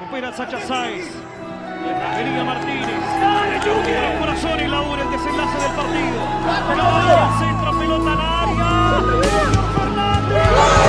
Recupera Sacha Sáez. Venía Martínez. El corazón y Laura, el desenlace del partido. Pelota al centro, pelota al área. Fernández.